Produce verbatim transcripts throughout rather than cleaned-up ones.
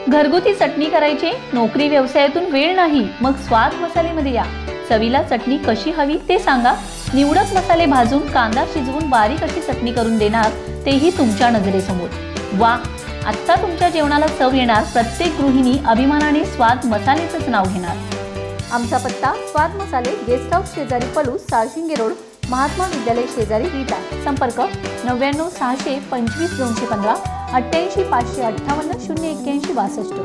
घरगुती चटणी करायची, नोकरी व्यवसायातून वेळ नाही, मग स्वाद मसालेमध्ये या. चवीला चटणी कशी हवी ते सांगा. निवडक मसाले भाजून कांदा शिजवून बारीक अशी चटणी करून देणार, तेही तुमच्या नजरेसमोर. वा, आता तुमच्या जेवणाला चव येणार. प्रत्येक गृहिणी अभिमानाने स्वाद मसालेचंच नाव घेणार. आमचा पत्ता स्वाद मसाले, गेस्ट हाऊस शेजारी पलूस, साळशिंगे रोड, महात्मा विद्यालय शेजारी विटा. संपर्क नव्याण्णव सहाशे पंचवीस दोनशे पंधरा अठ्ठ्याऐंशी पाचशे अठ्ठावन्न शून्य एक्क्याऐंशी बासष्ट.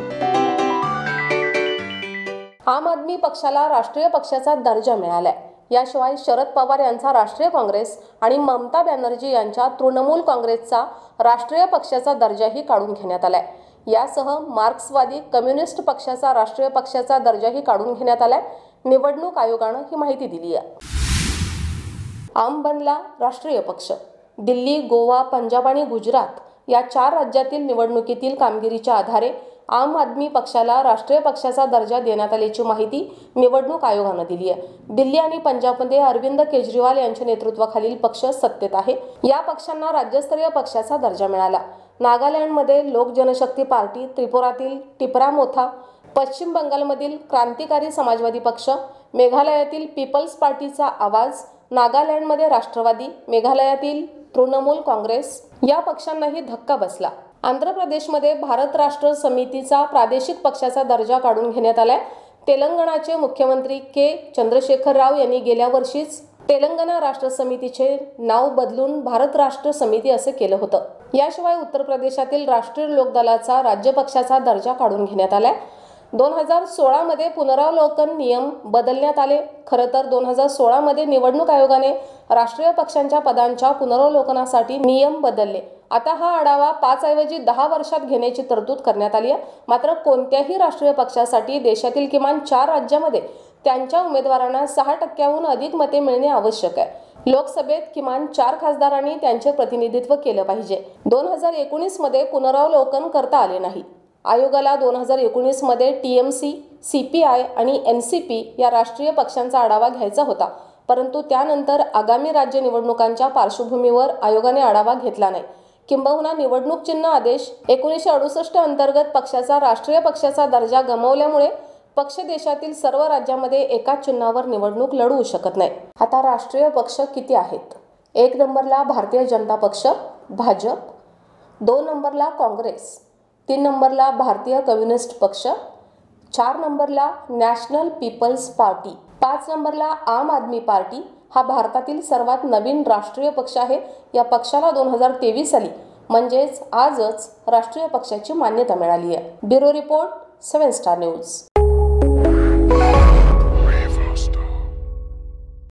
आम आदमी पक्षाला राष्ट्रीय पक्षाचा दर्जा मिळालाय. याशिवाय शरद पवार यांचा राष्ट्रीय काँग्रेस आणि ममता बॅनर्जी यांच्या तृणमूल काँग्रेसचा राष्ट्रीय पक्षाचा दर्जाही काढून घेण्यात आलाय. यासह मार्क्सवादी कम्युनिस्ट पक्षाचा राष्ट्रीय पक्षाचा दर्जाही काढून घेण्यात आलाय. निवडणूक आयोगानं ही माहिती दिली आहे. आम बनला राष्ट्रीय पक्ष. दिल्ली, गोवा, पंजाब आणि गुजरात या चार राज्यातील निवडणुकीतील कामगिरीच्या आधारे आम आदमी पक्षाला राष्ट्रीय पक्षाचा दर्जा देण्यात आल्याची माहिती निवडणूक आयोगानं दिली आहे. दिल्ली आणि पंजाबमध्ये अरविंद केजरीवाल यांच्या नेतृत्वाखालील पक्ष सत्तेत आहे. या पक्षांना राज्यस्तरीय पक्षाचा दर्जा मिळाला. नागालँडमध्ये लोक जनशक्ती पार्टी, त्रिपुरातील टिपरामोथा, पश्चिम बंगालमधील क्रांतिकारी समाजवादी पक्ष, मेघालयातील पीपल्स पार्टीचा आवाज, नागालँडमध्ये राष्ट्रवादी, मेघालयातील तृणमूल काँग्रेस या पक्षांनाही धक्का बसला. आंध्र प्रदेशमध्ये भारत राष्ट्र समितीचा प्रादेशिक पक्षाचा दर्जा काढून घेण्यात आलाय. तेलंगणाचे मुख्यमंत्री के चंद्रशेखर राव यांनी गेल्या वर्षीच तेलंगणा राष्ट्र समितीचे नाव बदलून भारत राष्ट्र समिती असे केलं होतं. याशिवाय उत्तर प्रदेशातील राष्ट्रीय लोक दलाचा राज्य पक्षाचा दर्जा काढून घेण्यात आलाय. दोन हजार सोळा मध्ये पुनरावलोकन नियम बदलण्यात आले. खरं तर दोन हजार सोळा मध्ये निवडणूक आयोगाने राष्ट्रीय पक्षांच्या पदांच्या पुनरावलोकनासाठी नियम बदलले. आता हा आढावा पाच ऐवजी दहा वर्षात घेण्याची तरतूद करण्यात आली आहे. मात्र कोणत्याही राष्ट्रीय पक्षासाठी देशातील किमान चार राज्यामध्ये त्यांच्या उमेदवारांना सहा टक्क्याहून अधिक मते मिळणे आवश्यक आहे. लोकसभेत किमान चार खासदारांनी त्यांचे प्रतिनिधित्व केलं पाहिजे. दोन हजार एकोणीस मध्ये पुनरावलोकन करता आले नाही. आयोगाला दोन हजार एकोणीस मध्ये टीएमसी, सीपीआय आणि एनसीपी या राष्ट्रीय पक्षांचा आढावा घ्यायचा होता. परंतु त्यानंतर आगामी राज्य निवडणुकांच्या पार्श्वभूमीवर आयोगाने आढावा घेतला नाही. किंबहुना निवडणूक चिन्ह आदेश एकोणीसशे अडुसष्ट अंतर्गत पक्षाचा राष्ट्रीय पक्षाचा दर्जा गमावल्यामुळे पक्ष देशातील सर्व राज्यामध्ये एकाच चिन्हावर निवडणूक लढवू शकत नाही. आता राष्ट्रीय पक्ष किती आहेत? एक नंबरला भारतीय जनता पक्ष, भाजप. दोन नंबरला काँग्रेस. तीन नंबरला भारतीय कम्युनिस्ट पक्ष. चार नंबरला नॅशनल पीपल्स पार्टी. पाच नंबरला आम आदमी पार्टी. हा भारतातील सर्वात नवीन राष्ट्रीय पक्ष आहे. या पक्षाला दोन हजार तेवीस साली म्हणजेच आजच राष्ट्रीय पक्षाची मान्यता मिळाली आहे. Bureau report, seven star news.